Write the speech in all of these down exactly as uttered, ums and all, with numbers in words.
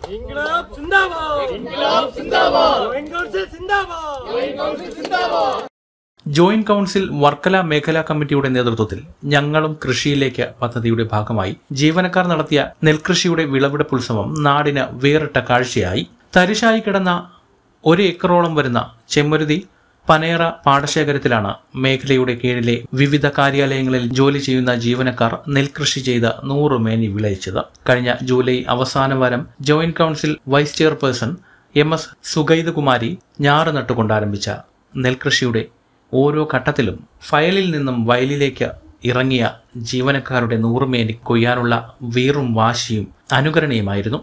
ഇൻക്ലാബ് സിന്ദാബാദ് ഇൻക്ലാബ് സിന്ദാബാദ് ജോയിന്റ് കൗൺസിൽ സിന്ദാബാദ് ജോയിന്റ് കൗൺസിൽ സിന്ദാബാദ് ജോയിന്റ് കൗൺസിൽ വർക്കല മേഖലാ കമ്മിറ്റിയുടെ നേതൃത്വത്തിൽ ഞങ്ങളും കൃഷിയിലേക്ക് പദ്ധതിയുടെ ഭാഗമായി ജീവനക്കാർ നടത്തിയ നെൽകൃഷിയുടെ വിളവെടുപ്പ് ഉത്സവം നാടിന് വേറിട്ട കാഴ്ചയായി. തരിശായി കിടന്ന ഒരു ഏക്കറോളം വരുന്ന ചെമ്മരുതി പനേറ പാടശേഖരത്തിലാണ് മേഖലയുടെ കീഴിലെ വിവിധ കാര്യാലയങ്ങളിൽ ജോലി ചെയ്യുന്ന ജീവനക്കാർ നെൽകൃഷി ചെയ്ത് നൂറ് മേനി വിളയിച്ചത്. കഴിഞ്ഞ ജൂലൈ അവസാന വാരം joint council vice chairperson M S Sugathakumari ഞാറ് നട്ടുകൊണ്ടാരംഭിച്ച നെൽകൃഷിയുടെ ഓരോ ഘട്ടത്തിലും ഫയലിൽ നിന്നും വയലിലേക്ക് ഇറങ്ങിയ ജീവനക്കാരുടെ നൂറുമേനി കൊയ്യാനുള്ള വീറും വാശിയും അനുകരണീയമായിരുന്നു.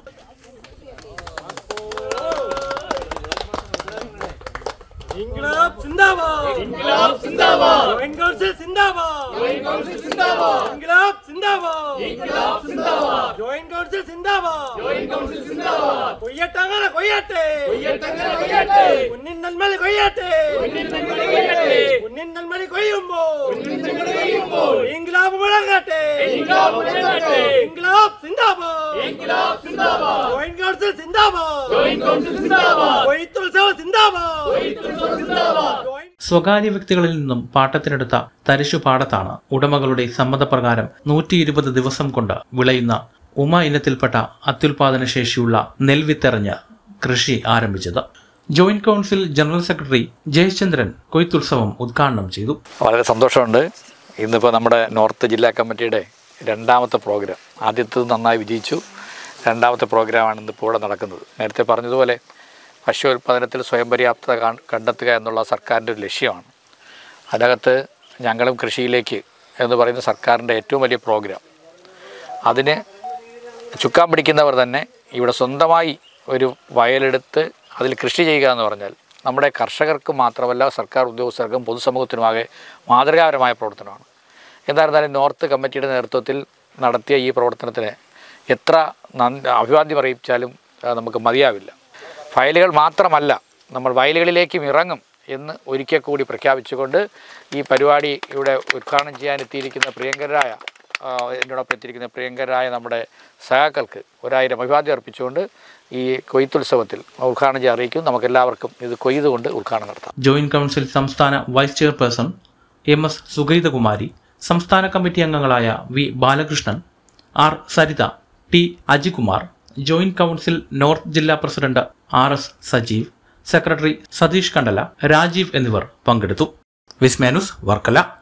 ഇൻക്ലാബ് സിന്ദാബാദ് ഇൻക്ലാബ് സിന്ദാബാദ് ജോയിന്റ് കൗൺസിൽ സിന്ദാബാദ് ജോയിന്റ് കൗൺസിൽ സിന്ദാബാദ് ഇൻക്ലാബ് സിന്ദാബാദ് ഇൻക്ലാബ് സിന്ദാബാദ് ജോയിന്റ് കൗൺസിൽ സിന്ദാബാദ് ജോയിന്റ് കൗൺസിൽ സിന്ദാബാദ് കൊയ്യട്ടങ്ങനെ കൊയ്യട്ടെ കൊയ്യട്ടങ്ങനെ കൊയ്യട്ടെ കുന്നിൻ നെൽമണി കൊയ്യട്ടെ കുന്നിൻ നെൽമണി കൊയ്യട്ടെ കുന്നിൻ നെൽമണി കൊയ്യുമ്പോൾ കുന്നിൻ നെൽമണി കൊയ്യുമ്പോൾ ഇൻക്ലാബ് മുഴങ്ങട്ടെ ഇൻക്ലാബ് മുഴങ്ങട്ടെ ഇൻക്ലാബ് സിന്ദാബാദ് ഇൻക്ലാബ് സിന്ദാബാദ് ജോയിന്റ് കൗൺസിൽ സിന്ദാബാദ് ജോയിന്റ് കൗൺസിൽ സിന്ദാബാദ് കൊയ്ത്തുത്സവം സിന്ദാബാദ് കൊയ്ത്തുത്സവം സിന്ദാബാദ്. സ്വകാര്യ വ്യക്തികളിൽ നിന്നും പാട്ടത്തിനെടുത്ത തരിശുപാടത്താണ് ഉടമകളുടെ സമ്മതപ്രകാരം നൂറ്റി ഇരുപത് ദിവസം കൊണ്ട് വിളയുന്ന ഉമ ഇനത്തിൽപ്പെട്ട അത്യുൽപാദന ശേഷിയുള്ള നെൽവിത്തെറിഞ്ഞ് കൃഷി ആരംഭിച്ചത്. Joint council general secretary Jayachandran കൊയ്ത്തുത്സവം ഉദ്ഘാടനം ചെയ്തു. വളരെ സന്തോഷമുണ്ട്. ഇന്നിപ്പോൾ നമ്മുടെ നോർത്ത് ജില്ലാ കമ്മിറ്റിയുടെ രണ്ടാമത്തെ പ്രോഗ്രാം, ആദ്യത്തേത് നന്നായി വിജയിച്ചു. രണ്ടാമത്തെ പ്രോഗ്രാമാണ് ഇന്നിപ്പോൾ ഇവിടെ നടക്കുന്നത്. നേരത്തെ പറഞ്ഞതുപോലെ ഭക്ഷ്യോൽപാദനത്തിൽ സ്വയം പര്യാപ്തത കണ്ടെത്തുക എന്നുള്ള സർക്കാരിൻ്റെ ഒരു ലക്ഷ്യമാണ്. അതിനകത്ത് ഞങ്ങളും കൃഷിയിലേക്ക് എന്ന് പറയുന്ന സർക്കാരിൻ്റെ ഏറ്റവും വലിയ പ്രോഗ്രാം. അതിന് ചുക്കാൻ പിടിക്കുന്നവർ തന്നെ ഇവിടെ സ്വന്തമായി ഒരു വയലെടുത്ത് അതിൽ കൃഷി ചെയ്യുക എന്ന് പറഞ്ഞാൽ നമ്മുടെ കർഷകർക്ക് മാത്രമല്ല സർക്കാർ ഉദ്യോഗസ്ഥർക്കും പൊതുസമൂഹത്തിനുമാകെ മാതൃകാപരമായ പ്രവർത്തനമാണ്. എന്തായിരുന്നാലും നോർത്ത് കമ്മിറ്റിയുടെ നേതൃത്വത്തിൽ നടത്തിയ ഈ പ്രവർത്തനത്തിന് എത്ര നന്ദി അഭിവാദ്യം അറിയിച്ചാലും നമുക്ക് മതിയാവില്ല. ഫയലുകൾ മാത്രമല്ല, നമ്മൾ വയലുകളിലേക്കും ഇറങ്ങും എന്ന് ഒരിക്കൽ കൂടി പ്രഖ്യാപിച്ചുകൊണ്ട് ഈ പരിപാടി ഇവിടെ ഉദ്ഘാടനം ചെയ്യാനെത്തിയിരിക്കുന്ന പ്രിയങ്കരായ എന്നോടൊപ്പം എത്തിയിരിക്കുന്ന പ്രിയങ്കരായ നമ്മുടെ സഹാക്കൾക്ക് ഒരായിരം അഭിവാദ്യം അർപ്പിച്ചുകൊണ്ട് ഈ കൊയ്ത്തുത്സവത്തിൽ ഉദ്ഘാടനം ചെയ്യാൻ അറിയിക്കും. നമുക്കെല്ലാവർക്കും ഇത് കൊയ്തുകൊണ്ട് ഉദ്ഘാടനം നടത്താം. ജോയിന്റ് കൗൺസിൽ സംസ്ഥാന vice chairperson M S Sugathakumari, സംസ്ഥാന കമ്മിറ്റി അംഗങ്ങളായ V Balakrishnan, R Saritha, T Ajikumar, joint council north ജില്ലാ president R S Sajeev, secretary Satheesh Kandala, Rajeev എന്നിവർ പങ്കെടുത്തു. വിസ്മയ ന്യൂസ് വർക്കല.